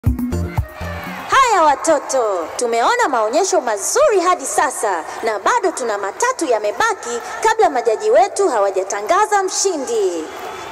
Haya watoto, tumeona maonyesho mazuri hadi sasa na bado tuna matatu yamebaki kabla majaji wetu hawajatangaza mshindi.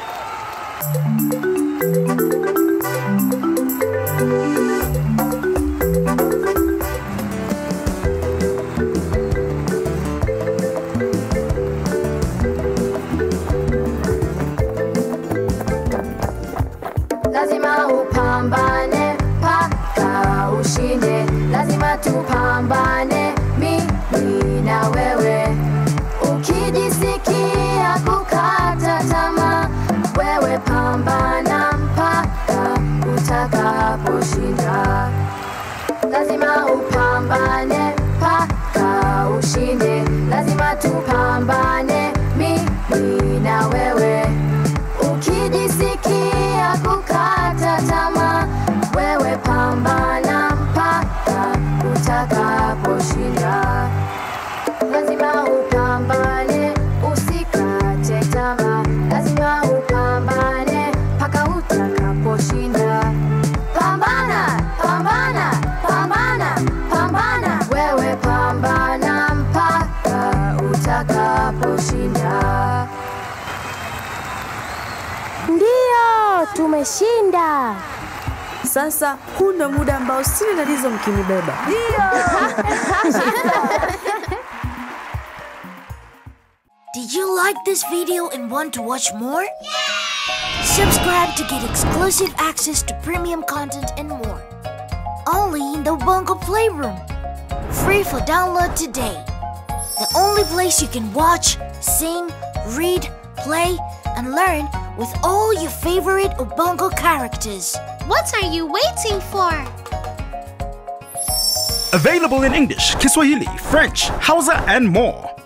Lazima upambane mpaka ushinde, lazima tupambane mimi na wewe. Ukijisikia kukata tamaa, wewe pambana mpaka utakaposhinda. Lazima upambane mpaka ushinde, lazima tupambane mimi na wewe. Ukijisikia kukata tamaa, wewe pambana mpaka utakaposhinda. Lazima upambane, usikate tamaa. Lazima upambane mpaka utakaposhinda. Pambana, pambana, pambana, pambana. Wewe pambana mpaka utakaposhinda. Ndio, tumeshinda. Sasa huna muda ambao sina tatizo mkinibeba. Did you like this video and want to watch more? Yeah! Subscribe to get exclusive access to premium content and more. Only in the Ubongo Playroom. Free for download today. The only place you can watch, sing, read, play, and learn with all your favorite Ubongo characters. What are you waiting for? Available in English, Kiswahili, French, Hausa, and more.